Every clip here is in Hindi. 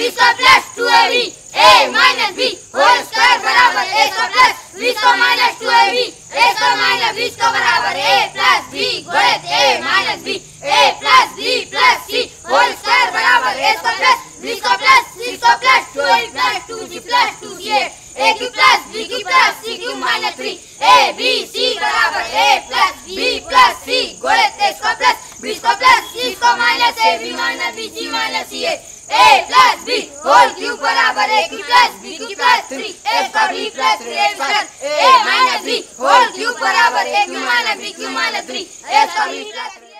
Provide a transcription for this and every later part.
Square plus 2ab a minus b whole square बराबर a square plus b square minus 2ab a square minus b square बराबर a प्लस b गुणित a minus b a plus b plus c whole square बराबर a square plus b square plus c square plus 2ab plus 2c plus 2ca a cube plus b cube plus c cube minus 3 a b c बराबर a plus b plus c गुणित a square plus b square plus c square minus a b minus b c minus c a plus b whole cube बराबर a cube plus b cube plus 3 a square b plus 3a square a minus b whole cube बराबर a cube minus b cube minus 3 a square b plus 3a।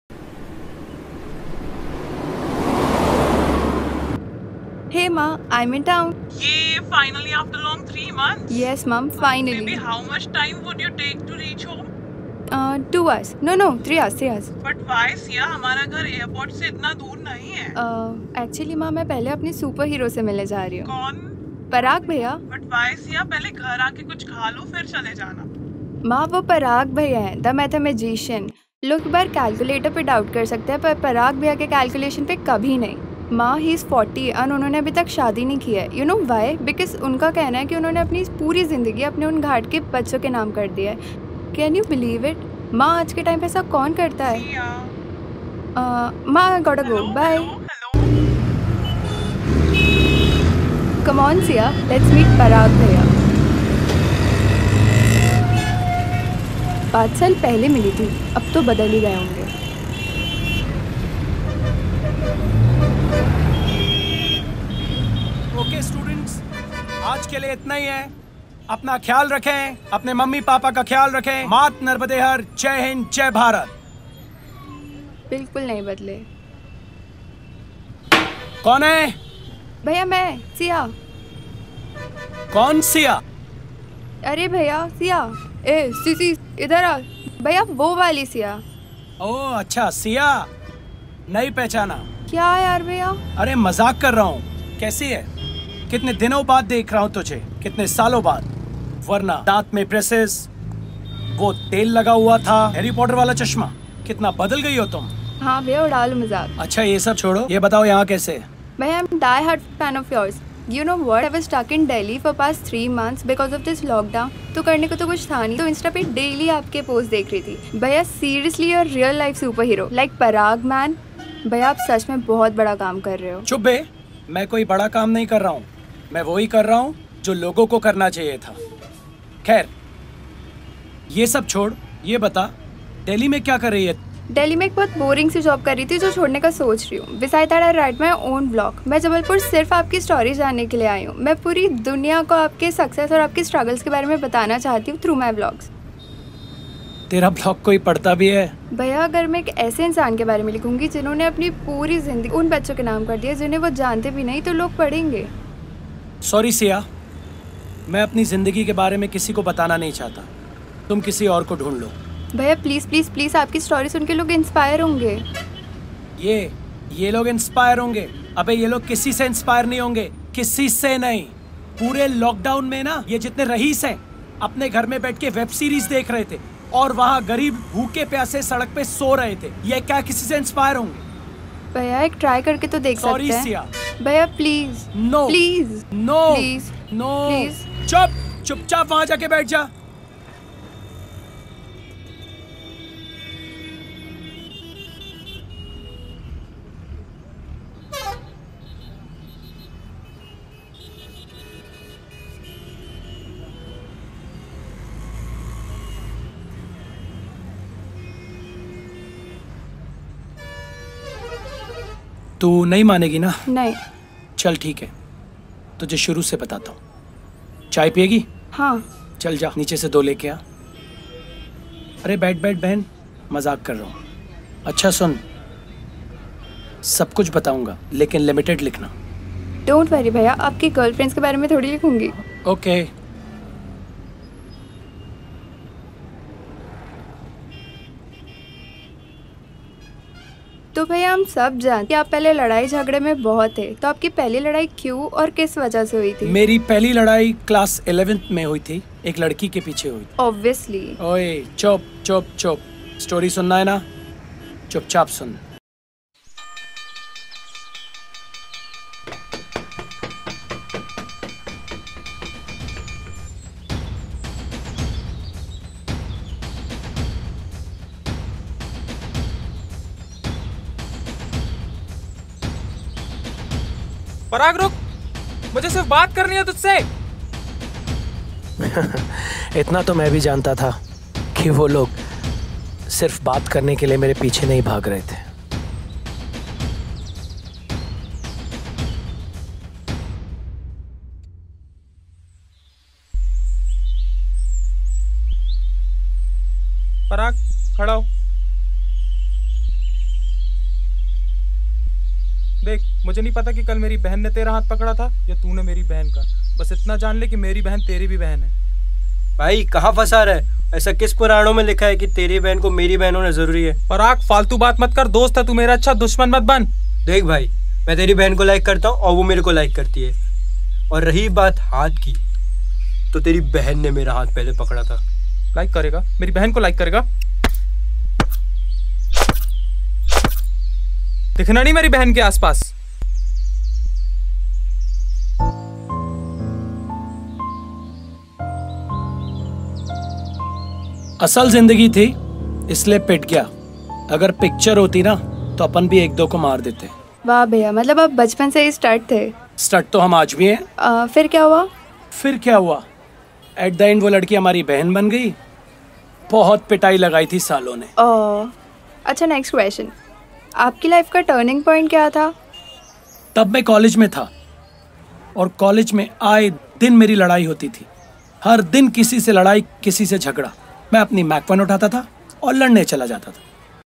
Hey ma, I'm in town. Yay, finally after long 3 months. Yes mom, finally. Maybe how much time would you take to reach home? 2 hours. No, 3 hours, 3 hours. But why Sia? हमारा घर एयरपोर्ट से इतना दूर नहीं है। Actually माँ मैं पहले अपने सुपर हीरो से मिलने जा रही हूँ। कौन? पराग भैया। But why Sia? पहले घर आके कुछ खा लो फिर चले जाना। माँ वो पराग भैया हैं, द मैथमेटिशियन। लोग बार कैलकुलेटर पे डाउट कर सकते हैं पर पराग भैया के कैलकुलेशन पे कभी नहीं। माँ ही इज़ 40 और उन्होंने अभी तक शादी नहीं की है। You know why? बिकॉज उनका कहना है कि उन्होंने अपनी पूरी ज़िंदगी अपने उन घाट के बच्चों के नाम कर दिया है। Can you believe it? माँ आज के टाइम पे ऐसा कौन करता है? माँ got go, bye. Come on Siya, let's meet Parag भैया। 5 साल पहले मिली थी, अब तो बदल ही गए होंगे। ओके स्टूडेंट्स, आज के लिए इतना ही है। अपना ख्याल रखें, अपने मम्मी पापा का ख्याल रखें। मात नर्मदे हर, जय हिंद, जय भारत। बिल्कुल नहीं बदले। कौन है? भैया मैं सिया। कौन सिया? अरे भैया सिया। ए सीसी इधर आ। भैया वो वाली सिया। ओह अच्छा, सिया नहीं पहचाना क्या यार भैया? अरे मजाक कर रहा हूँ। कैसी है? कितने दिनों बाद देख रहा हूँ तुझे, कितने सालों बाद। वरना दांत में ब्रेसेस, वो तेल लगा हुआ था, हैरी पॉटर वाला चश्मा, कितना बदल गई हो तुम। हाँ भैया उड़ा लो मजाक। अच्छा ये सब छोड़ो, ये बताओ यहाँ कैसे? भैया I am die hard fan of yours. You know what? I was stuck in Delhi for past 3 months because of this lockdown. तो करने को तो कुछ था नहीं, तो इंस्टा पे डेली आपके पोस्ट देख रही थी। भैया seriously your real life super hero like Parag man. भैया आप सच में बहुत बड़ा काम कर रहे हो। चुप बे, मैं कोई बड़ा काम नहीं कर रहा हूँ। मैं वही कर रहा हूँ जो लोगों को करना चाहिए था। खैर ये सब छोड़, ये बता दिल्ली में क्या कर रही है? दिल्ली में एक बहुत बोरिंग सी जॉब कर रही थी जो छोड़ने का सोच रही हूँ। Beside that I write my own blog. मैं जबलपुर सिर्फ आपकी स्टोरी जानने के लिए आई हूँ। मैं पूरी दुनिया को आपके सक्सेस और आपके स्ट्रगल्स के बारे में बताना चाहती हूँ थ्रू माई ब्लॉग्स। तेरा ब्लॉग कोई पढ़ता भी है? भैया अगर मैं एक ऐसे इंसान के बारे में लिखूंगी जिन्होंने अपनी पूरी जिंदगी उन बच्चों के नाम कर दिया जिन्हें वो जानते भी नहीं, तो लोग पढ़ेंगे। सॉरी सिया, मैं अपनी जिंदगी के बारे में किसी को बताना नहीं चाहता। तुम किसी और को ढूंढ लो। भैया प्लीज प्लीज प्लीज, आपकी स्टोरी सुन के लोग इंस्पायर होंगे। ये लोग इंस्पायर होंगे? अबे ये लोग किसी से इंस्पायर नहीं होंगे, किसी से नहीं। पूरे लॉकडाउन में ना ये जितने रईस हैं अपने घर में बैठ के वेब सीरीज देख रहे थे और वहाँ गरीब भूखे प्यासे सड़क पे सो रहे थे। ये क्या किसी से इंस्पायर होंगे? भैया एक ट्राई करके तो देख सकते हैं। सॉरी सिया। भैया please no please no please no please. चुपचाप वहाँ जाके बैठ जा। तू नहीं मानेगी ना? नहीं। चल ठीक है, तुझे शुरू से बताता हूँ। चाय पिएगी? हाँ। चल जा नीचे से 2 लेके आ। अरे बैठ बैठ बहन, मजाक कर रहा हूँ। अच्छा सुन, सब कुछ बताऊंगा लेकिन लिमिटेड लिखना। डोंट वरी भैया, आपकी गर्लफ्रेंड्स के बारे में थोड़ी लिखूंगी। ओके। तो भैया हम सब जानते कि आप पहले लड़ाई झगड़े में बहुत थे, तो आपकी पहली लड़ाई क्यों और किस वजह से हुई थी? मेरी पहली लड़ाई क्लास 11th में हुई थी, एक लड़की के पीछे हुई थी। ऑब्वियसली। ओए चुप चुप चुप, स्टोरी सुनना है ना, चुपचाप सुन। पराग रुक, मुझे सिर्फ बात करनी है तुझसे। इतना तो मैं भी जानता था कि वो लोग सिर्फ बात करने के लिए मेरे पीछे नहीं भाग रहे थे। पराग खड़ा हो। देख, मुझे नहीं पता कि कल मेरी बहन ने तेरा हाथ पकड़ा था या तूने मेरी बहन का। बस इतना जान ले कि मेरी बहन तेरी भी बहन है। भाई कहाँ फंसा रहा है? ऐसा किस पुराणों में लिखा है कि तेरी बहन को मेरी बहन होना जरूरी है? पराग फालतू बात मत कर, दोस्त है तू मेरा, अच्छा दुश्मन मत बन। देख भाई, मैं तेरी बहन को लाइक करता हूँ और वो मेरे को लाइक करती है। और रही बात हाथ की, तो तेरी बहन ने मेरा हाथ पहले पकड़ा था। लाइक करेगा? मेरी बहन को लाइक करेगा? दिखना नहीं मेरी बहन के आसपास। असल जिंदगी थी इसलिए पिट गया। अगर पिक्चर होती ना तो अपन भी एक दो को मार देते। वाह भैया, मतलब आप बचपन से ही स्टड थे। स्टड तो हम आज भी हैं। फिर क्या हुआ? फिर क्या हुआ, एट द एंड वो लड़की हमारी बहन बन गई। बहुत पिटाई लगाई थी सालों ने। अच्छा, नेक्स्ट क्वेश्चन। आपकी लाइफ का टर्निंग पॉइंट क्या था? तब मैं कॉलेज में था और कॉलेज में आए दिन मेरी लड़ाई होती थी। हर दिन किसी से लड़ाई, किसी से झगड़ा। मैं अपनी मैक 1 उठाता था और लड़ने चला जाता था।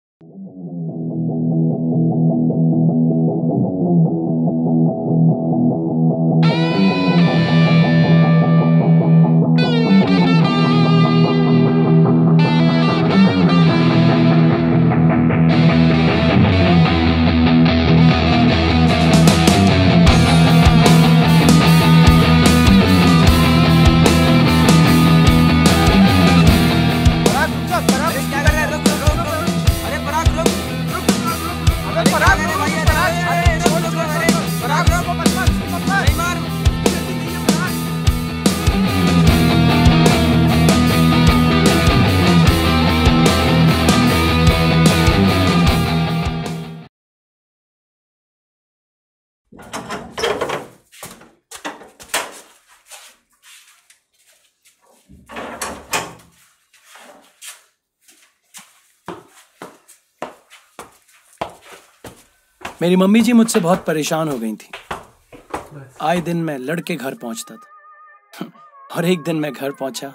मेरी मम्मी जी मुझसे बहुत परेशान हो गई थी। आए दिन मैं लड़के घर पहुंचता था और एक दिन मैं घर पहुंचा।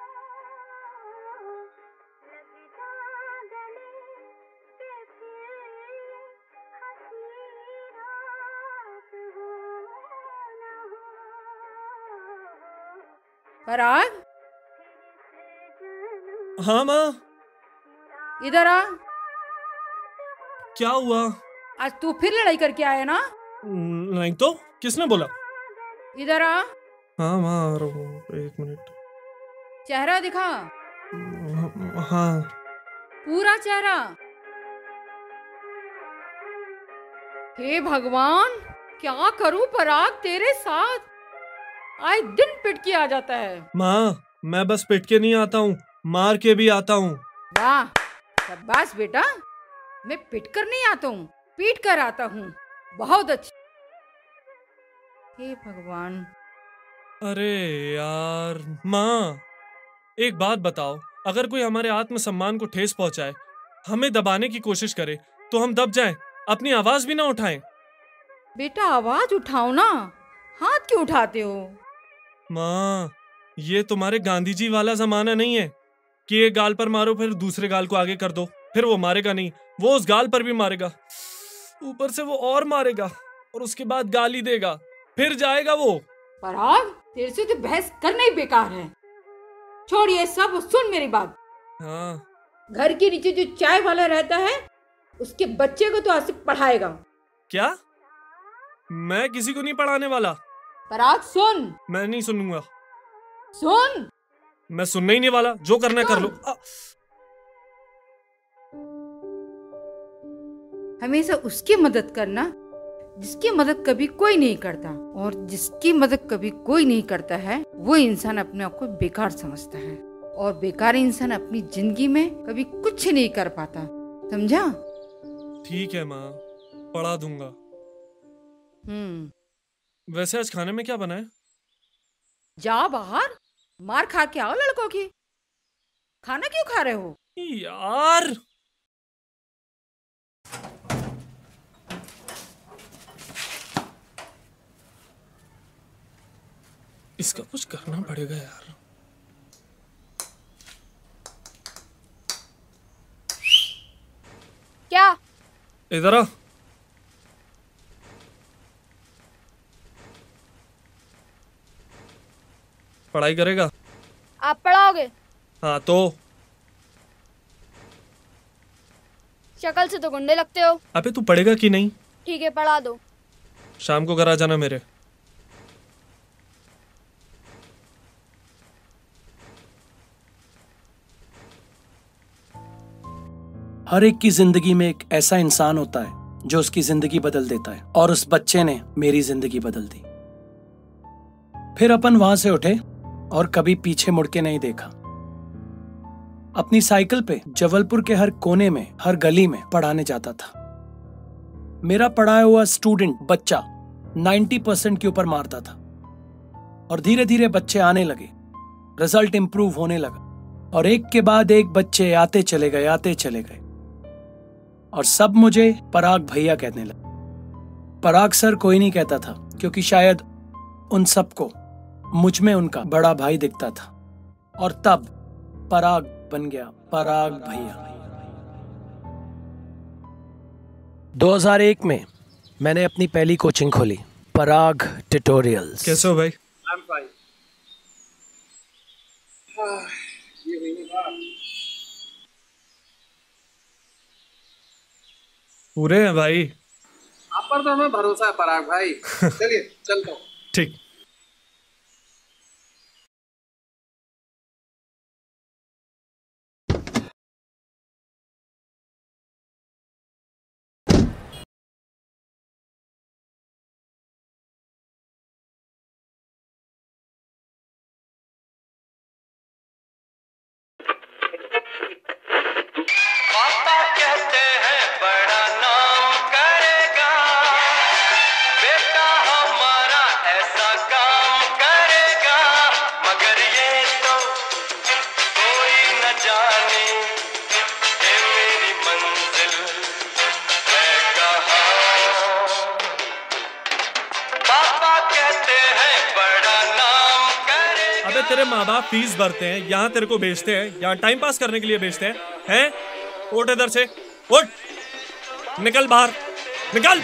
पराग, हाँ माँ। इधर आ। क्या हुआ? आज तू फिर लड़ाई करके आया ना? नहीं तो, किसने बोला? इधर आ। हाँ माँ, आ रहा हूँ, एक मिनट। चेहरा दिखा। हाँ। पूरा चेहरा। हे भगवान, क्या करूं पराग तेरे साथ? आए दिन पिट के आ जाता है। माँ, मैं बस पिट के नहीं आता हूँ, मार के भी आता हूँ। वाह, शाबाश बेटा। मैं पिट कर नहीं आता हूँ, पीट कर आता हूँ। बहुत अच्छा। हे भगवान। अरे यार माँ, एक बात बताओ, अगर कोई हमारे आत्मसम्मान को ठेस पहुंचाए, हमें दबाने की कोशिश करे, तो हम दब जाएं, अपनी आवाज भी ना उठाएं। बेटा आवाज उठाओ ना, हाथ क्यों उठाते हो? माँ, ये तुम्हारे गांधी जी वाला जमाना नहीं है कि एक गाल पर मारो फिर दूसरे गाल को आगे कर दो। फिर वो मारेगा नहीं, वो उस गाल पर भी मारेगा, ऊपर से वो और मारेगा और उसके बाद गाली देगा, फिर जाएगा वो। पराग, तेरे से तो बहस करना ही बेकार है। छोड़ ये सब, सुन मेरी बात। हाँ। घर के नीचे जो चाय वाला रहता है, उसके बच्चे को तो आज से पढ़ाएगा। क्या? मैं किसी को नहीं पढ़ाने वाला। पराग सुन। मैं नहीं सुनूंगा। सुन। मैं सुनने ही नहीं वाला, जो करना है कर लो। हमेशा उसकी मदद करना जिसकी मदद कभी कोई नहीं करता, और जिसकी मदद कभी कोई नहीं करता है वो इंसान अपने आप को बेकार समझता है, और बेकार इंसान अपनी जिंदगी में कभी कुछ नहीं कर पाता। समझा? ठीक है माँ, पढ़ा दूंगा। वैसे आज खाने में क्या बना है? जाओ बाहर, मार खा के आओ लड़कों की। खाना क्यों खा रहे हो? यार इसका कुछ करना पड़ेगा यार। क्या? इधर आ। पढ़ाई करेगा? आप पढ़ाओगे? हाँ तो शक्ल से तो गुंडे लगते हो। अबे तू पढ़ेगा कि नहीं? ठीक है, पढ़ा दो। शाम को घर आ जाना मेरे। हर एक की जिंदगी में एक ऐसा इंसान होता है जो उसकी जिंदगी बदल देता है, और उस बच्चे ने मेरी जिंदगी बदल दी। फिर अपन वहां से उठे और कभी पीछे मुड़ के नहीं देखा। अपनी साइकिल पे जबलपुर के हर कोने में, हर गली में पढ़ाने जाता था। मेरा पढ़ाया हुआ स्टूडेंट बच्चा 90% के ऊपर मारता था, और धीरे धीरे बच्चे आने लगे, रिजल्ट इंप्रूव होने लगा, और एक के बाद एक बच्चे आते चले गए, और सब मुझे पराग भैया कहने लगे। पराग सर कोई नहीं कहता था, क्योंकि शायद उन सबको मुझ में उनका बड़ा भाई दिखता था, और तब पराग बन गया पराग भैया। 2001 में मैंने अपनी पहली कोचिंग खोली, पराग ट्यूटोरियल्स। कैसे हो भाई? पूरे हैं भाई। आप पर तो हमें भरोसा है पराग भाई। चलिए चलता हूँ। ठीक। पापा कहते हैं बड़ा नाम करेगा, बेटा हमारा ऐसा काम करेगा, मगर ये तो कोई न जाने ये मेरी मंजिल है कहाँ। पापा कहते हैं बड़ा नाम करेगा। अबे तेरे माँ बाप फीस भरते हैं, यहाँ तेरे को बेचते हैं, यहाँ टाइम पास करने के लिए बेचते हैं? उठ इधर से, उठ, निकल बाहर, निकल।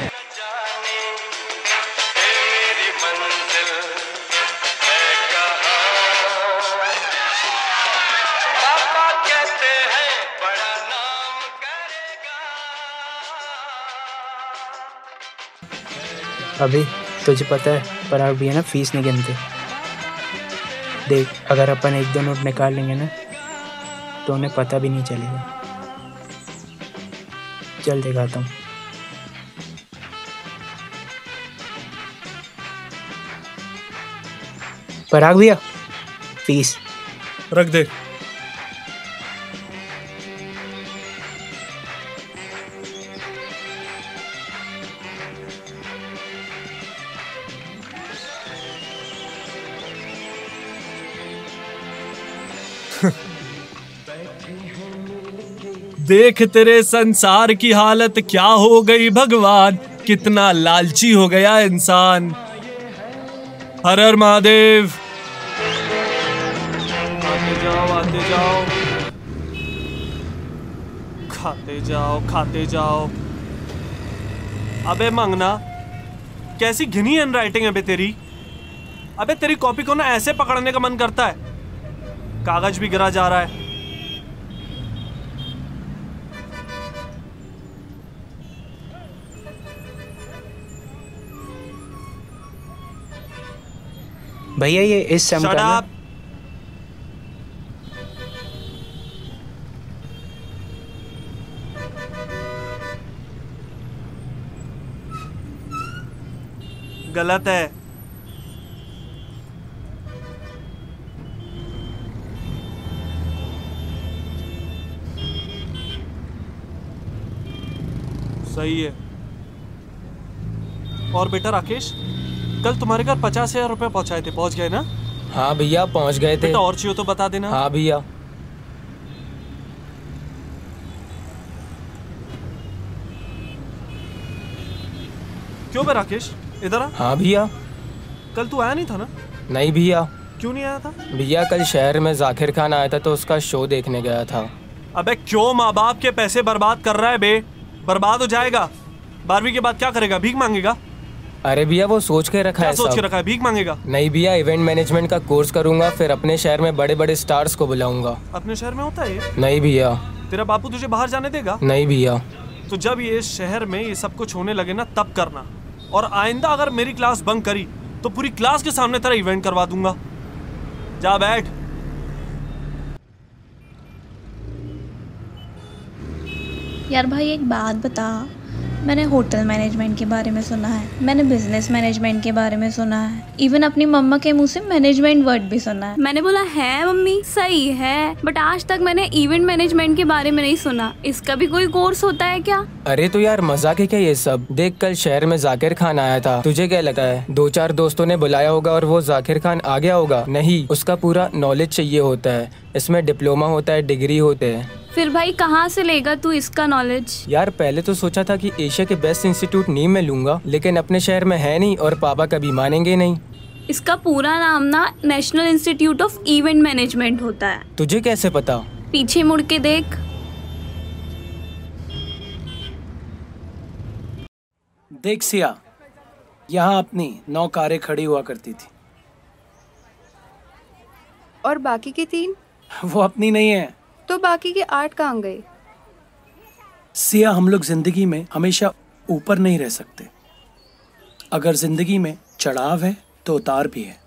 अभी तुझे पता है पराग भैया ना फीस नहीं गिनते। देख, अगर अपन एक दो नोट निकाल लेंगे ना तो उन्हें पता भी नहीं चलेगा। चल दिखाता हूँ। पराग भैया, फीस रख दे। देख तेरे संसार की हालत क्या हो गई भगवान, कितना लालची हो गया इंसान। हर हर महादेव। आते जाओ, आते जाओ, खाते जाओ, खाते जाओ। अबे मंगना, कैसी घिनी हैंडराइटिंग है बे तेरी। अबे तेरी कॉपी को ना ऐसे पकड़ने का मन करता है, कागज भी गिरा जा रहा है। भैया ये इस सम का ना, गलत है। सही है। और बेटा राकेश, कल तुम्हारे घर 50,000 रुपए पहुंचाए थे, पहुंच गए ना? हाँ भैया पहुंच गए थे। बेटा और चाहिए तो बता देना। हाँ भैया। क्यों बे राकेश, इधर आ। हाँ भैया। कल तू आया नहीं था ना? नहीं भैया। क्यों नहीं आया था? भैया कल शहर में जाकिर खान आया था तो उसका शो देखने गया था। अबे क्यों माँ बाप के पैसे बर्बाद कर रहा है बे? बर्बाद हो जाएगा। 12वीं के बाद क्या करेगा, भीख मांगेगा? अरे भैया वो सोच के रखा है। सोच के रखा है, भीख मांगेगा? नहीं भैया, इवेंट मैनेजमेंट का कोर्स करूंगा, फिर अपने शहर में बड़े बड़े स्टार्स को बुलाऊंगा। अपने शहर में होता है ये? नहीं भैया। तेरा बापू तुझे बाहर जाने देगा? नहीं भैया। तो जब ये शहर में ये सब कुछ होने लगे ना तब करना, और आइंदा अगर मेरी क्लास बंक करी तो पूरी क्लास के सामने तेरा इवेंट करवा दूंगा। जा बैठ। यार भाई एक बात बता, मैंने होटल मैनेजमेंट के बारे में सुना है, मैंने बिजनेस मैनेजमेंट के बारे में सुना है, इवन अपनी मम्मा के मुंह से मैनेजमेंट वर्ड भी सुना है। मैंने बोला है मम्मी सही है, बट आज तक मैंने इवेंट मैनेजमेंट के बारे में नहीं सुना। इसका भी कोई कोर्स होता है क्या? अरे तो यार मजाक है क्या ये सब? देख कल शहर में जाकिर खान आया था, तुझे क्या लगता है 2-4 दोस्तों ने बुलाया होगा और वो जाकिर खान आ गया होगा? नहीं, उसका पूरा नॉलेज चाहिए होता है। इसमें डिप्लोमा होता है, डिग्री होते हैं। फिर भाई कहाँ से लेगा तू इसका नॉलेज? यार पहले तो सोचा था कि एशिया के बेस्ट इंस्टीट्यूट नीम में लूंगा, लेकिन अपने शहर में है नहीं और पापा कभी मानेंगे नहीं। इसका पूरा नाम ना national institute of event management होता है। तुझे कैसे पता? पीछे मुड़ के देख। देख सिया, यहाँ अपनी 9 कारें खड़ी हुआ करती थी। और बाकी की 3? वो अपनी नहीं है। तो बाकी के 8 कहाँ गए? सिया, हम लोग जिंदगी में हमेशा ऊपर नहीं रह सकते। अगर जिंदगी में चढ़ाव है तो उतार भी है।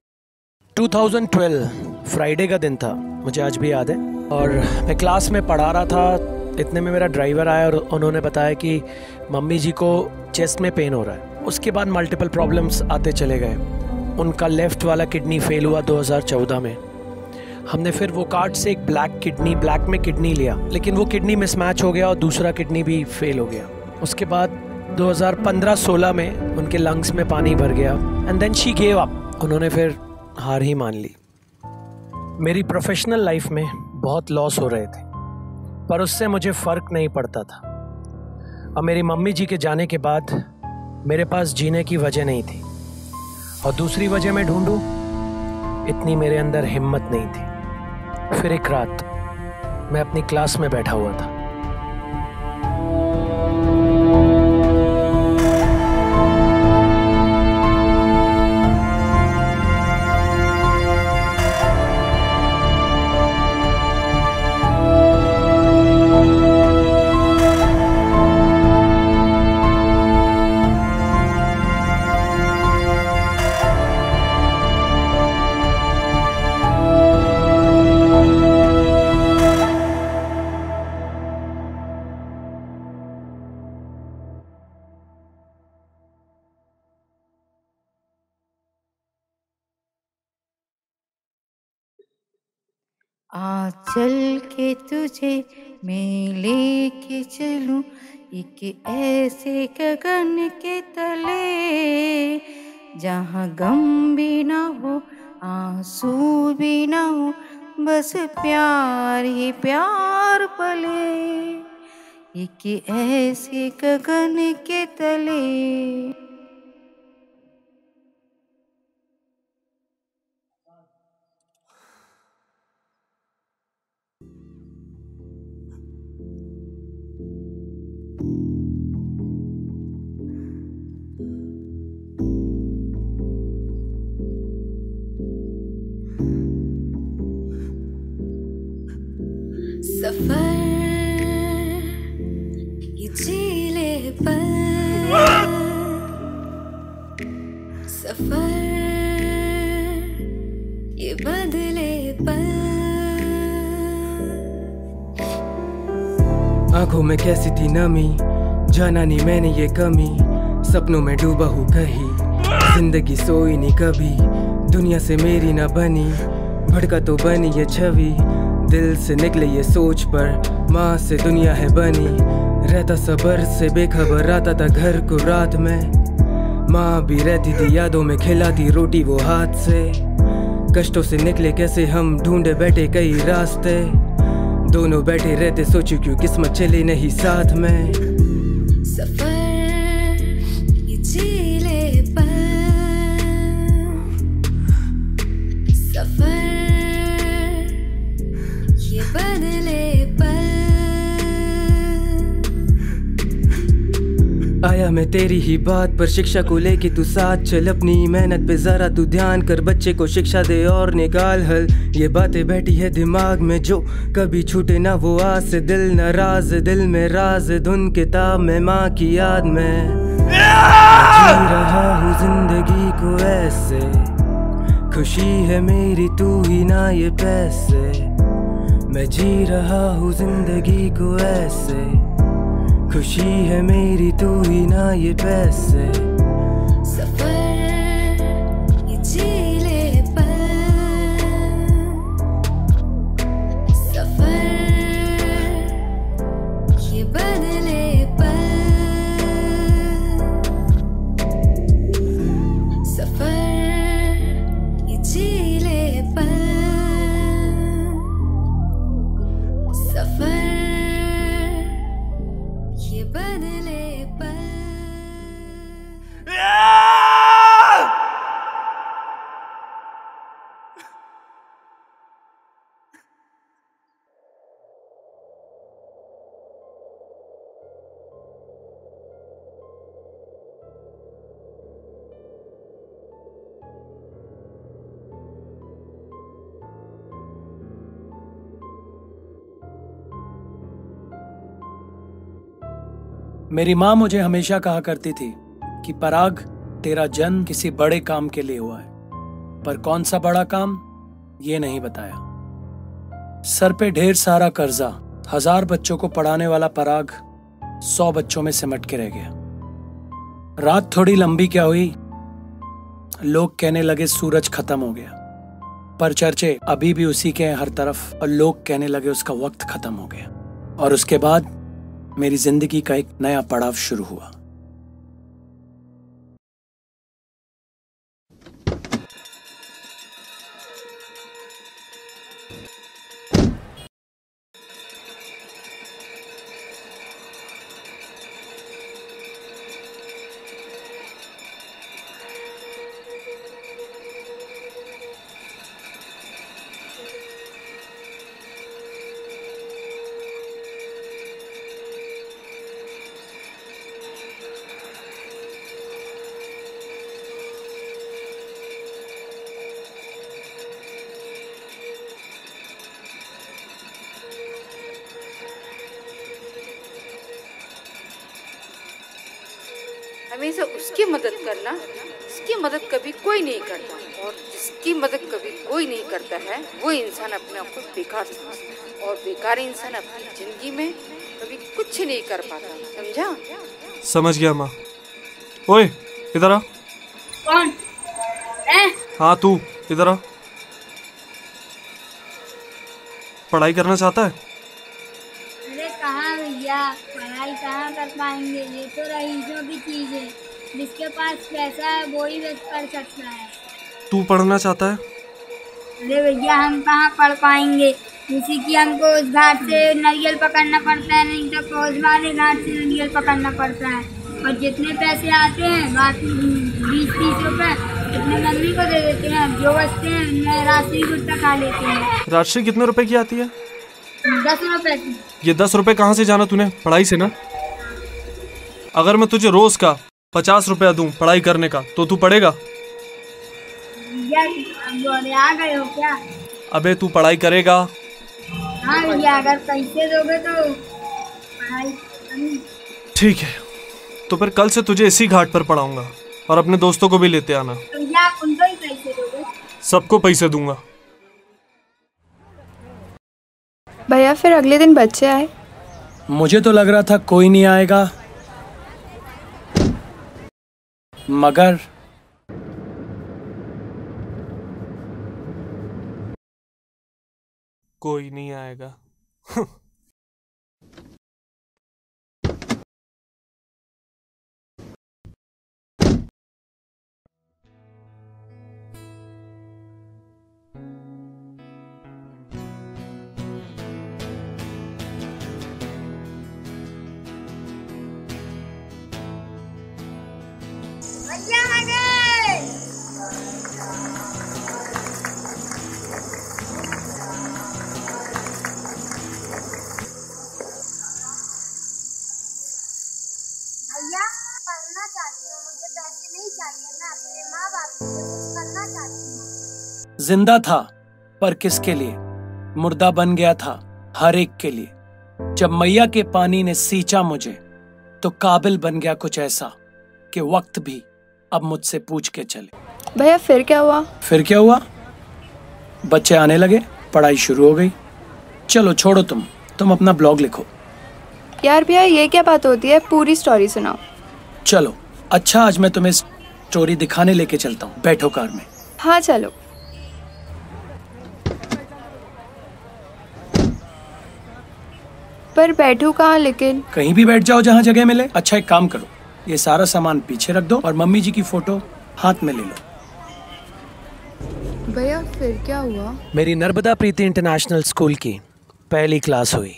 2012 फ्राइडे का दिन था, मुझे आज भी याद है। और मैं क्लास में पढ़ा रहा था, इतने में मेरा ड्राइवर आया और उन्होंने बताया कि मम्मी जी को चेस्ट में पेन हो रहा है। उसके बाद मल्टीपल प्रॉब्लम्स आते चले गए। उनका लेफ्ट वाला किडनी फेल हुआ 2014 में। हमने फिर वो कार्ड से एक ब्लैक में किडनी लिया, लेकिन वो किडनी मिसमैच हो गया और दूसरा किडनी भी फेल हो गया। उसके बाद 2015-16 में उनके लंग्स में पानी भर गया and then she gave up. उन्होंने फिर हार ही मान ली। मेरी प्रोफेशनल लाइफ में बहुत लॉस हो रहे थे, पर उससे मुझे फ़र्क नहीं पड़ता था। अब मेरी मम्मी जी के जाने के बाद मेरे पास जीने की वजह नहीं थी, और दूसरी वजह मैं ढूंढूं, इतनी मेरे अंदर हिम्मत नहीं थी। फिर एक रात मैं अपनी क्लास में बैठा हुआ था। आ चल के तुझे मैं लेके चलूं एक ऐसे गगन के तले, जहाँ गम भी ना हो आंसू भी ना हो, बस प्यार ही प्यार पले, एक ऐसे गगन के तले। सफर ये झीले पल, सफर ये बदले पल। आंखों में कैसी थी नमी, जाना नहीं मैंने ये कमी, सपनों में डूबा हूँ कहीं, जिंदगी सोई नहीं कभी, दुनिया से मेरी ना बनी, भड़का तो बनी ये छवि, दिल से निकले ये सोच पर माँ से दुनिया है बनी। रहता सबर से बेखबर, आता था घर को रात में, माँ भी रहती थी यादों में, खिलाती रोटी वो हाथ से। कष्टों से निकले कैसे हम, ढूंढे बैठे कई रास्ते। दोनों बैठे रहते, सोचो क्यों किस्मत चले नहीं साथ में। सफर ये झीले पर, सफर ये बदले पर। आया मैं तेरी ही बात पर, शिक्षा को लेके तू साथ चल। अपनी मेहनत पे जरा तू ध्यान कर, बच्चे को शिक्षा दे और निकाल हल। ये बातें बैठी है दिमाग में जो कभी छूटे ना वो आज से। दिल नाराज, दिल में राज, धुन किताब में माँ की याद में। जी रहा हूँ जिंदगी को ऐसे, खुशी है मेरी तू ही ना ये पैसे। मैं जी रहा हूँ जिंदगी को ऐसे, खुशी है मेरी तू ही ना ये पैसे। सफर ये झीले पर, सफर ये बदले पर। सफर ये झीले पर, सफर ये बदले पर। मेरी माँ मुझे हमेशा कहा करती थी कि पराग, तेरा जन्म किसी बड़े काम के लिए हुआ है, पर कौन सा बड़ा काम ये नहीं बताया। सर पे ढेर सारा कर्जा, 1000 बच्चों को पढ़ाने वाला पराग 100 बच्चों में सिमट के रह गया। रात थोड़ी लंबी क्या हुई, लोग कहने लगे सूरज खत्म हो गया, पर चर्चे अभी भी उसी के हैं हर तरफ, और लोग कहने लगे उसका वक्त खत्म हो गया। और उसके बाद मेरी जिंदगी का एक नया पड़ाव शुरू हुआ। हमेशा उसकी मदद करना जिसकी मदद कभी कोई नहीं करता, और जिसकी मदद कभी कोई नहीं करता है वो इंसान अपने आप को बेकार समझता है, और बेकार इंसान अपनी जिंदगी में कभी कुछ नहीं कर पाता। समझा? समझ गया माँ। ओए इधर आ। कौन? हाँ तू इधर आ। पढ़ाई करना चाहता है? अरे कहाँ भैया, पढ़ाई कहाँ कर पाएंगे, ये तो रईसों की चीज है, जिसके पास पैसा है वो ही बस कर सकता है। तू पढ़ना चाहता है? अरे भैया हम कहाँ पढ़ पाएंगे, इसी की हमको उस घाट से नारियल पकड़ना पड़ता है, नहीं तो कोस वाले घाट से नारियल पकड़ना पड़ता है। और जितने पैसे आते हैं बाकी 20-30 रुपए अपने मम्मी को दे देते हैं, जो बचते हैं उनमें राशि गुट्टा खा लेते हैं। राशि कितने रुपए की आती है? 10 रुपए की। ये 10 रुपए कहाँ से जाना तूने? पढ़ाई से ना। अगर मैं तुझे रोज का 50 रुपया दूं पढ़ाई करने का तो तू पढ़ेगा? भैया आ गए हो क्या? अबे तू पढ़ाई करेगा? हाँ भैया, अगर पैसे दोगे तो पढ़ाई करूंगी। ठीक है, तो फिर कल से तुझे इसी घाट पर पढ़ाऊंगा, और अपने दोस्तों को भी लेते आना। तो भैया आप उनको ही पैसे दोगे? सबको पैसे दूंगा। भैया फिर अगले दिन बच्चे आए? मुझे तो लग रहा था कोई नहीं आएगा, मगर कोई नहीं आएगा। बच्चे आ गए। भैया पढ़ना चाहती हूँ, मुझे पैसे नहीं चाहिए, मैं अपने माँ बाप के लिए कुछ करना चाहती हूँ। जिंदा था पर किसके लिए, मुर्दा बन गया था हर एक के लिए। जब मैया के पानी ने सींचा मुझे तो काबिल बन गया कुछ ऐसा कि वक्त भी अब मुझसे पूछ के चले। भैया फिर क्या हुआ? फिर क्या हुआ? बच्चे आने लगे, पढ़ाई शुरू हो गई। चलो छोड़ो, तुम अपना ब्लॉग लिखो। यार भैया ये क्या बात होती है, पूरी स्टोरी सुनाओ। चलो अच्छा, आज मैं तुम्हें स्टोरी दिखाने लेके चलता हूँ, बैठो कार में। हाँ चलो। पर बैठू कहाँ लेकिन? कहीं भी बैठ जाओ जहाँ जगह मिले। अच्छा एक काम करो, ये सारा सामान पीछे रख दो और मम्मी जी की फोटो हाथ में ले लो। भैया फिर क्या हुआ? मेरी नर्मदा प्रीति इंटरनेशनल स्कूल की पहली क्लास हुई।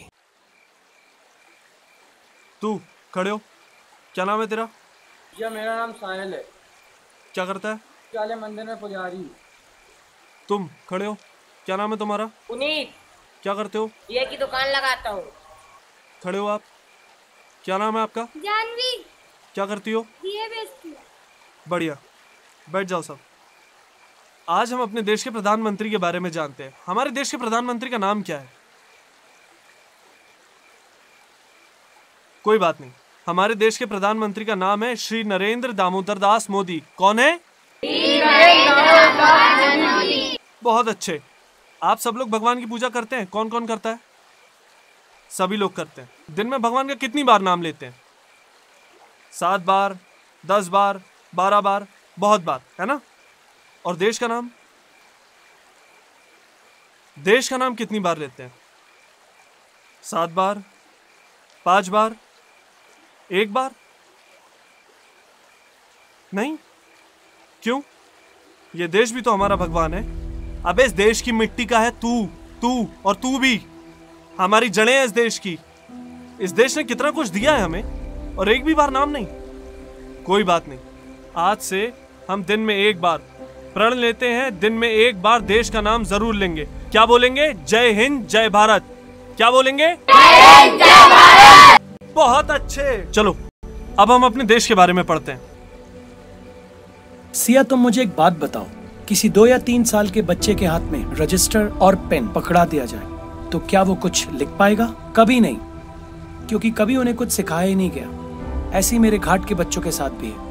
तू खड़े हो, क्या नाम है तेरा? भैया मेरा नाम साहिल है। क्या करता है? काले मंदिर में पुजारी। तुम खड़े हो, क्या नाम है तुम्हारा? पुनीत। क्या करते हो? ये की दुकान लगाता हूँ। खड़े हो आप, क्या नाम है आपका? जानवी। क्या करती हो? दिए बेचती है। बढ़िया, बैठ जाओ सब। आज हम अपने देश के प्रधानमंत्री के बारे में जानते हैं। हमारे देश के प्रधानमंत्री का नाम क्या है? कोई बात नहीं, हमारे देश के प्रधानमंत्री का नाम है श्री नरेंद्र दामोदर दास मोदी। कौन है? बहुत अच्छे। आप सब लोग भगवान की पूजा करते हैं? कौन कौन करता है? सभी लोग करते हैं। दिन में भगवान का कितनी बार नाम लेते हैं? 7 बार, 10 बार, 12 बार, बहुत बार, है ना? और देश का नाम? देश का नाम कितनी बार लेते हैं? 7 बार, 5 बार, 1 बार? नहीं? क्यों? ये देश भी तो हमारा भगवान है। अब इस देश की मिट्टी का है तू और तू भी। हमारी जड़ें हैं इस देश की। इस देश ने कितना कुछ दिया है हमें और एक भी बार नाम नहीं। कोई बात नहीं, आज से हम दिन में 1 बार प्रण लेते हैं, दिन में 1 बार देश का नाम जरूर लेंगे। क्या बोलेंगे? जय हिंद, जय भारत। क्या बोलेंगे? जय हिंद, जय भारत। बहुत अच्छे। चलो अब हम अपने देश के बारे में पढ़ते हैं। सिया तुम मुझे एक बात बताओ, किसी 2 या 3 साल के बच्चे के हाथ में रजिस्टर और पेन पकड़ा दिया जाए तो क्या वो कुछ लिख पाएगा? कभी नहीं, क्योंकि कभी उन्हें कुछ सिखाया ही नहीं गया। ऐसे ही मेरे घाट के बच्चों के साथ भी है।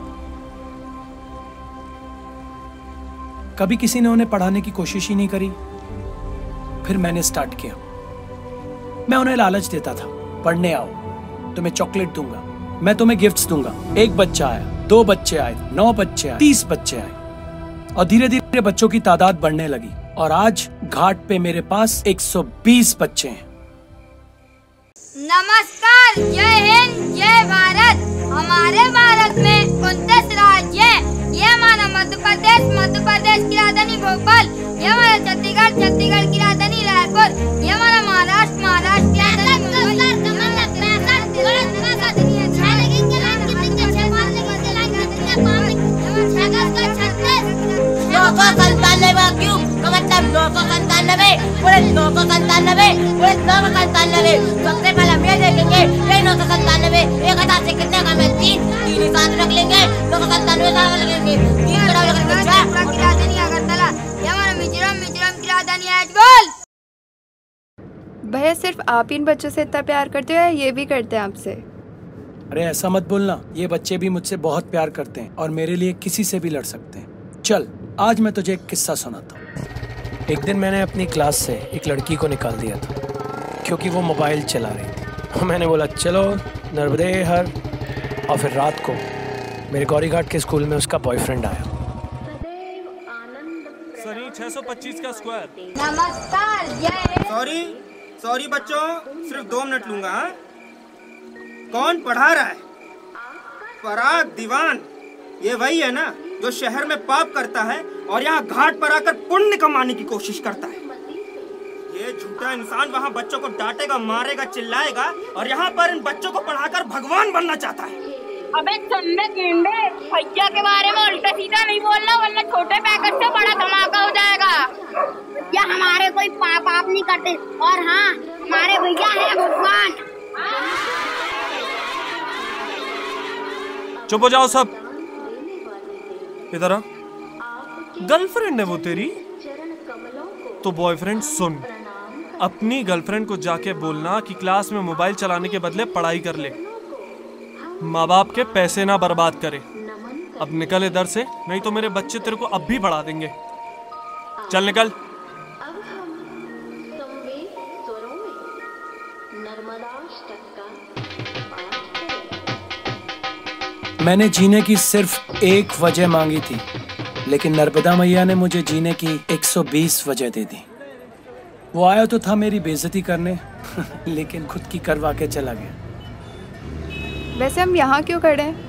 कभी किसी ने उन्हें पढ़ाने की कोशिश ही नहीं करी। फिर मैंने स्टार्ट किया। मैं उन्हें लालच देता था, पढ़ने आओ, तुम्हें चॉकलेट दूंगा, मैं तुम्हें गिफ्ट्स दूंगा। 1 बच्चा आया, 2 बच्चे आए, 9 बच्चे आए, 30 बच्चे आए और धीरे धीरे बच्चों की तादाद बढ़ने लगी और आज घाट पे मेरे पास 120 बच्चे हैं। नमस्कार, जय हिंद, जय भारत। हमारे भारत में 29 राज्य हैं। ये हमारा मध्य प्रदेश की राजधानी भोपाल। ये हमारा छत्तीसगढ़ की राजधानी रायपुर। ये हमारा महाराष्ट्र की राजधानी सबसे पहले हम ये देखेंगे ये 997 एक हजार से कितने कम है? 3 ही साथ रख लेंगे। 997 साथ लगेंगे। 3 बराबर करके 6 की राजधानी अगरतला। ये हमारा मिजोरम की राजधानी अजमेर। भैया सिर्फ आप इन बच्चों से इतना प्यार करते हो या ये भी करते हैं आपसे? अरे ऐसा मत बोलना, ये बच्चे भी मुझसे बहुत प्यार करते हैं और मेरे लिए किसी से भी लड़ सकते हैं। चल आज मैं तुझे एक किस्सा सुनाता हूँ। एक दिन मैंने अपनी क्लास से एक लड़की को निकाल दिया था क्योंकि वो मोबाइल चला रही थी। मैंने बोला चलो नर्मदे हर, और फिर रात को मेरे गौरीघाट के स्कूल में उसका बॉयफ्रेंड आया। सनी 625 का स्क्वायर। नमस्कार, जय सॉरी बच्चों, सिर्फ 2 मिनट लूंगा। हाँ? कौन पढ़ा रहा है? पराग दीवान। ये वही है ना जो शहर में पाप करता है और यहाँ घाट पर आकर पुण्य कमाने की कोशिश करता है। ये झूठा इंसान वहाँ बच्चों को डांटेगा, मारेगा, चिल्लाएगा और यहाँ पर इन बच्चों को पढ़ाकर भगवान बनना चाहता है। अबे चंदे गेंडे, भैया के बारे में उल्टा सीधा नहीं बोलना वरना छोटे पैकेट से बड़ा धमाका हो जाएगा। या हमारे कोई पाप नहीं करते और हाँ हमारे भैया है भगवान। चुप हो जाओ सब। इधर आ। गर्लफ्रेंड है वो तेरी? तो बॉयफ्रेंड सुन, अपनी गर्लफ्रेंड को जाके बोलना कि क्लास में मोबाइल चलाने के बदले पढ़ाई कर ले, माँ बाप के पैसे ना बर्बाद करे। अब निकल इधर से, नहीं तो मेरे बच्चे तेरे को अब भी पढ़ा देंगे। चल निकल। मैंने जीने की सिर्फ एक वजह मांगी थी, लेकिन नर्मदा मैया ने मुझे जीने की 120 वजह दे दी। वो आया तो था मेरी बेइज्जती करने लेकिन खुद की करवा के चला गया। वैसे हम यहाँ क्यों खड़े हैं?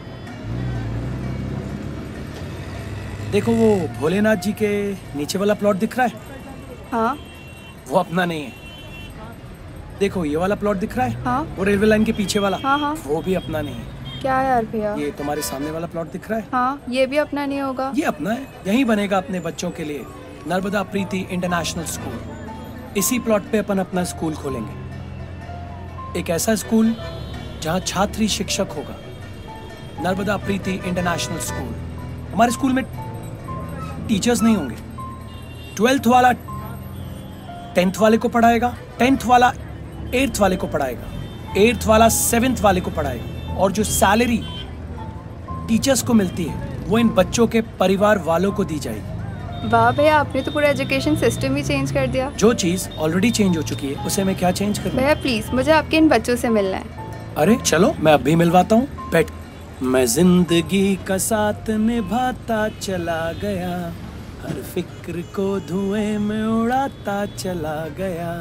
देखो वो भोलेनाथ जी के नीचे वाला प्लॉट दिख रहा है? हाँ। वो अपना नहीं है। देखो ये वाला प्लॉट दिख रहा है? हाँ। वो रेलवे लाइन के पीछे वाला? हाँ हाँ। वो भी अपना नहीं है। क्या यार भैया? ये तुम्हारे सामने वाला प्लॉट दिख रहा है? हाँ, ये भी अपना नहीं होगा। ये अपना है, यहीं बनेगा अपने बच्चों के लिए नर्मदा प्रीति इंटरनेशनल स्कूल। इसी प्लॉट पे अपन अपना स्कूल खोलेंगे, एक ऐसा स्कूल जहाँ छात्री शिक्षक होगा। Narmada Preeti international school. हमारे स्कूल में टीचर्स नहीं होंगे। 12th वाला 10th वाले को पढ़ाएगा, 10th वाला 8th वाले को पढ़ाएगा, 8th वाला 7th वाले को पढ़ाएगा, और जो सैलरी टीचर्स को मिलती है वो इन बच्चों के परिवार वालों को दी जाएगी। वाह भैया, आपने तो पूरा एजुकेशन सिस्टम ही चेंज कर दिया। जो चीज ऑलरेडी चेंज हो चुकी है उसे मैं क्या चेंज करूं? भैया प्लीज, मुझे आपके इन बच्चों से मिलना है। अरे चलो मैं अभी मिलवाता हूँ, बैठ। मैं जिंदगी का साथ निभाता चला गया, हर फिक्र को धुएं में उड़ाता चला गया।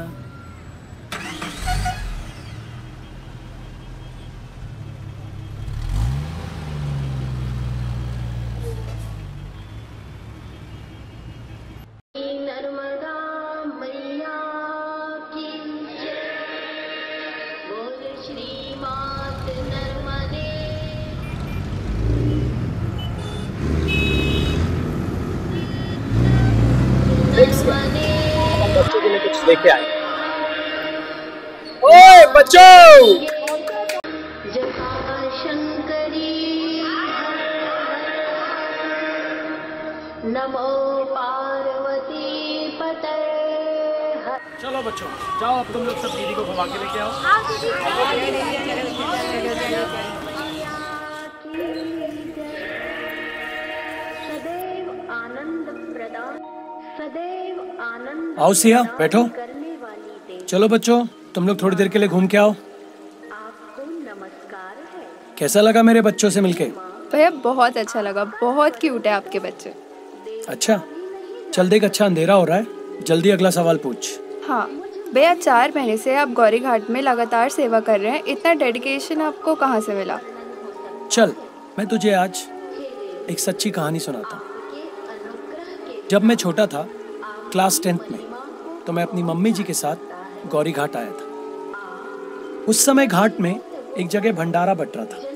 बच्चों के लिए कुछ लेके आए। ओए बच्चों! नमो पार्वती पते। चलो बच्चों जाओ, अब तुम लोग सब दीदी को घुमा के लेके आओ। सदैव आनंद प्रदान, सदैव आनंद। आओ सिया, बैठो। चलो बच्चों तुम लोग थोड़ी देर के लिए घूम के आओ। आपको नमस्कार है। कैसा लगा मेरे बच्चों से मिलके? भैया बहुत अच्छा लगा, बहुत क्यूट है आपके बच्चे। अच्छा चल देख, अच्छा अंधेरा हो रहा है, जल्दी अगला सवाल पूछ। हाँ भैया, 4 महीने से आप गौरी घाट में लगातार सेवा कर रहे हैं, इतना डेडिकेशन आपको कहाँ से मिला? चल मैं तुझे आज एक सच्ची कहानी सुनाता हूँ। जब मैं छोटा था, क्लास 10th में, तो मैं अपनी मम्मी जी के साथ गौरी घाट आया था। उस समय घाट में एक जगह भंडारा बट रहा था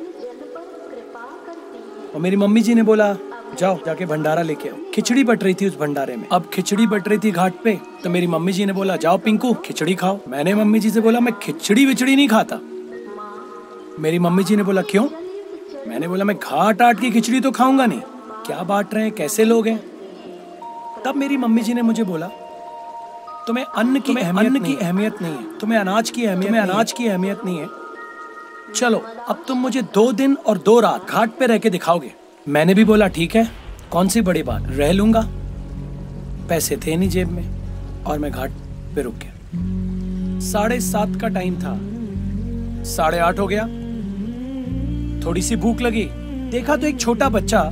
और मेरी मम्मी जी ने बोला जाओ जाके भंडारा लेके आओ। खिचड़ी बट रही थी उस भंडारे में। अब खिचड़ी बट रही थी घाट पे, तो मेरी मम्मी जी ने बोला जाओ पिंकू खिचड़ी खाओ। मैंने मम्मी जी से बोला मैं खिचड़ी विचड़ी नहीं खाता। मेरी मम्मी जी ने बोला क्यों? मैंने बोला मैं घाट आट की खिचड़ी तो खाऊंगा नहीं, क्या बांट रहे हैं, कैसे लोग हैं। तब मेरी मम्मी जी ने मुझे बोला तुम्हें अन्न की अहमियत नहीं है, तुम्हें अनाज की अहमियत नहीं है। चलो अब तुम मुझे 2 दिन और 2 रात घाट पे रह के दिखाओगे। मैंने भी बोला ठीक है, कौन सी बड़ी बात, रह लूंगा। पैसे थे नहीं जेब में और मैं घाट पे रुक गया। 7:30 का टाइम था, 8:30 हो गया। थोड़ी सी भूख लगी, देखा तो एक छोटा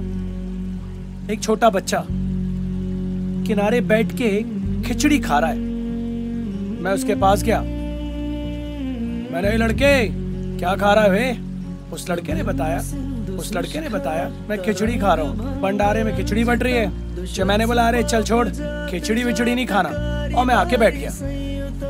बच्चा किनारे बैठ के खिचड़ी खा रहा है। मैं उसके पास गया, मैंने लड़के क्या खा रहा है? उस लड़के ने बताया मैं खिचड़ी खा रहा हूँ, भंडारे में खिचड़ी बट रही है। मैंने बोला अरे चल छोड़, खिचड़ी विचड़ी नहीं खाना, और मैं आके बैठ गया।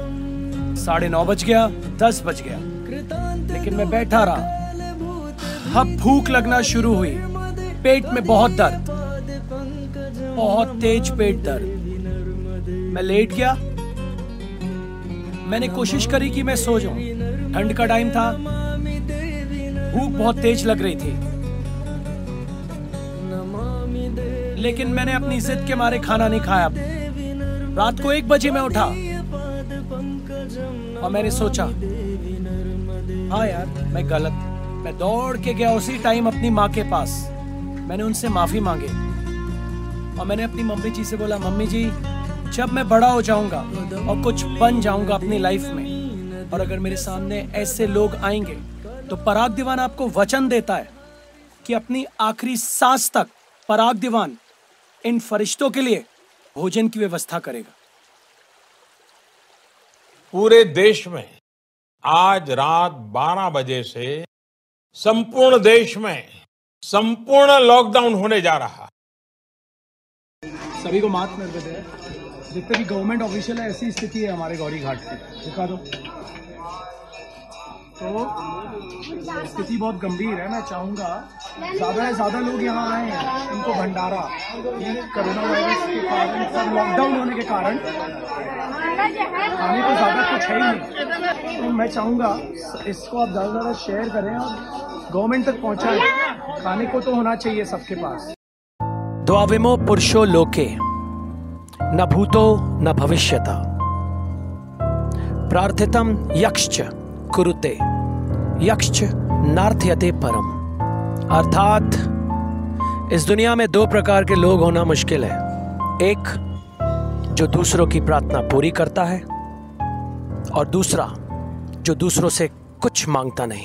9:30 बज गया, 10 बज गया, लेकिन मैं बैठा रहा। अब भूख लगना शुरू हुई, पेट में बहुत दर्द, बहुत तेज पेट दर्द। मैं लेट गया। मैंने कोशिश करी कि मैं सो जाऊं, ठंड का टाइम था, भूख बहुत तेज लग रही थी, लेकिन मैंने अपनी जिद के मारे खाना नहीं खाया। रात को 1 बजे मैं उठा और मैंने सोचा, हाँ यार मैं गलत। मैं दौड़ के गया उसी टाइम अपनी माँ के पास। मैंने उनसे माफी मांगी और मैंने अपनी मम्मी जी से बोला, मम्मी जी जब मैं बड़ा हो जाऊंगा और कुछ बन जाऊंगा अपनी लाइफ में, और अगर मेरे सामने ऐसे लोग आएंगे, तो पराग दीवान आपको वचन देता है कि अपनी आखिरी सांस तक पराग दीवान इन फरिश्तों के लिए भोजन की व्यवस्था करेगा। पूरे देश में आज रात 12 बजे से संपूर्ण देश में संपूर्ण लॉकडाउन होने जा रहा। सभी को मास्क कर देते हैं। जितने भी गवर्नमेंट ऑफिशियल है, ऐसी स्थिति है हमारे गौरी घाट की। दिखा दो। तो स्थिति बहुत गंभीर है। मैं चाहूंगा ज्यादा से ज्यादा लोग यहाँ आए हैं। इनको भंडारा, ये कोरोना वायरस के कारण, सब लॉकडाउन होने के कारण खाने को ज्यादा कुछ है ही नहीं। तो मैं चाहूंगा इसको आप ज्यादा से ज्यादा शेयर करें और गवर्नमेंट तक पहुंचाएं। खाने को तो होना चाहिए सबके पास। द्वाविमो पुरुषो लोके न भूतो न भविष्यता प्रार्थितम यक्ष कुरुते यक्ष नार्थयते परम। अर्थात इस दुनिया में 2 प्रकार के लोग होना मुश्किल है। एक जो दूसरों की प्रार्थना पूरी करता है, और दूसरा जो दूसरों से कुछ मांगता नहीं।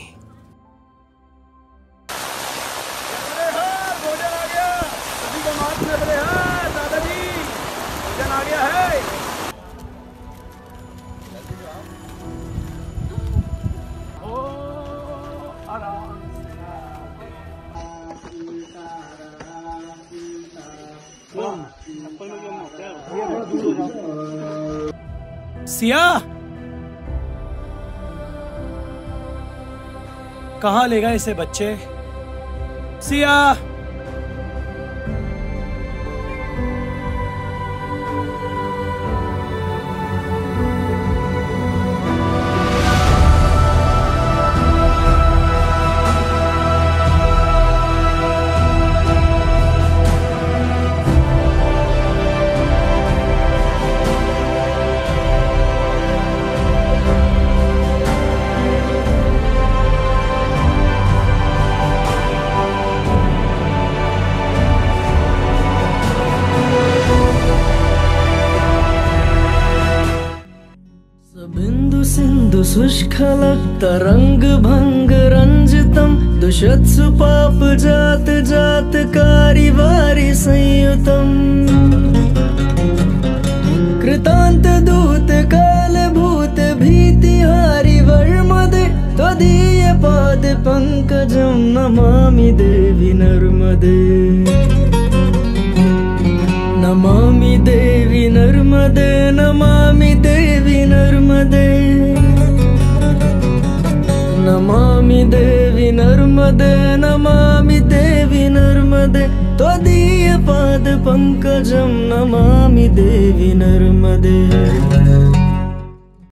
सिया कहाँ ले गए इसे बच्चे? सिया शुष्कलक्तरंग भंग रंजितम दुषत्सु पाप जात जात कारी वारी संयुतम कृतांत दूत काल भूत भीतिहारी वर्मदे त्वदीय पाद पंकजम नमामि देवी नर्मदे। नमामि देवी नर्मदे, नमामि देवी नर्मदे, नमामि देवी नर्मदे, नमामि देवी नर्मदे, त्वदीय पाद पंकजम नमामि देवी नर्मदे।